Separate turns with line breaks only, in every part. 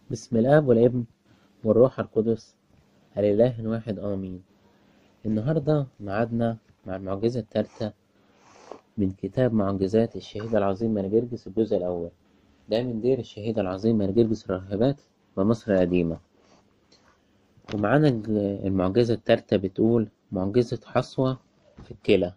بسم الآب والابن والروح القدس الإله واحد آمين. النهاردة معادنا مع المعجزة الثالثة من كتاب معجزات الشهيد العظيم مارجرجس الجزء الأول. ده من دير الشهيد العظيم مارجرجس الراهبات بمصر القديمة. ومعانا المعجزة الثالثة بتقول معجزة حصوة في الكلى.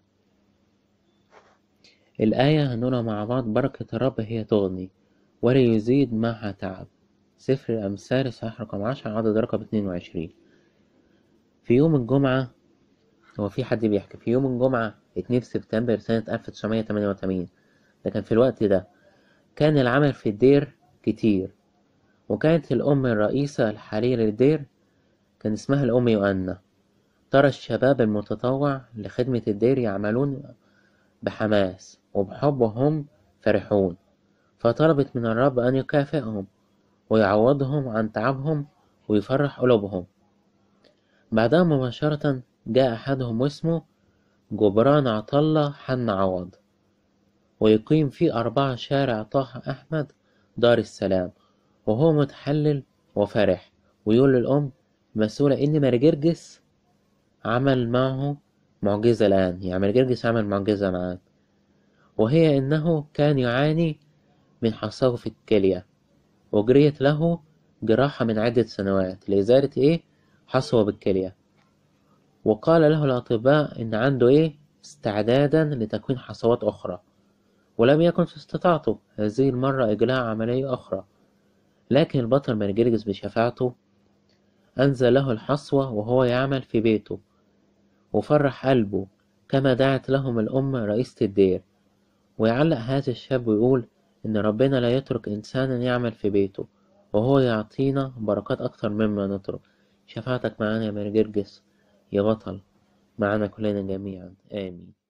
الآية هنقولها مع بعض: بركة الرب هي تغني ولا يزيد معها تعب. سفر الأمثال إصحاح رقم 10 عدد رقم 22. في يوم الجمعة، هو في حد بيحكي في يوم الجمعة 2 سبتمبر سنة 1988. ده كان في الوقت ده كان العمل في الدير كتير، وكانت الأم الرئيسة الحالية للدير كان اسمها الأم يوأنا. ترى الشباب المتطوع لخدمة الدير يعملون بحماس وبحب وهم فرحون، فطلبت من الرب أن يكافئهم ويعوضهم عن تعبهم ويفرح قلوبهم. بعدها مباشرة جاء أحدهم واسمه جبران عطلة حن عوض، ويقيم في 4 شارع طه أحمد دار السلام، وهو متحلل وفرح، ويقول للأم مسؤولة إن مارجرجس عمل معه معجزة الآن. يعني مارجرجس عمل معجزة معاه، وهي إنه كان يعاني من حصوة في الكلية، وجريت له جراحة من عدة سنوات لإزالة حصوة بالكلية. وقال له الأطباء إن عنده استعدادا لتكوين حصوات أخرى، ولم يكن في استطاعته هذه المرة إجراء عملية أخرى. لكن البطل مارجرجس بشفاعته أنزل له الحصوة وهو يعمل في بيته، وفرح قلبه كما دعت لهم الأم رئيسة الدير. ويعلق هذا الشاب ويقول إن ربنا لا يترك إنسانا يعمل في بيته، وهو يعطينا بركات أكتر مما نترك. شفاعتك معنا يا مارجرجس يا بطل، معنا كلنا جميعا، آمين.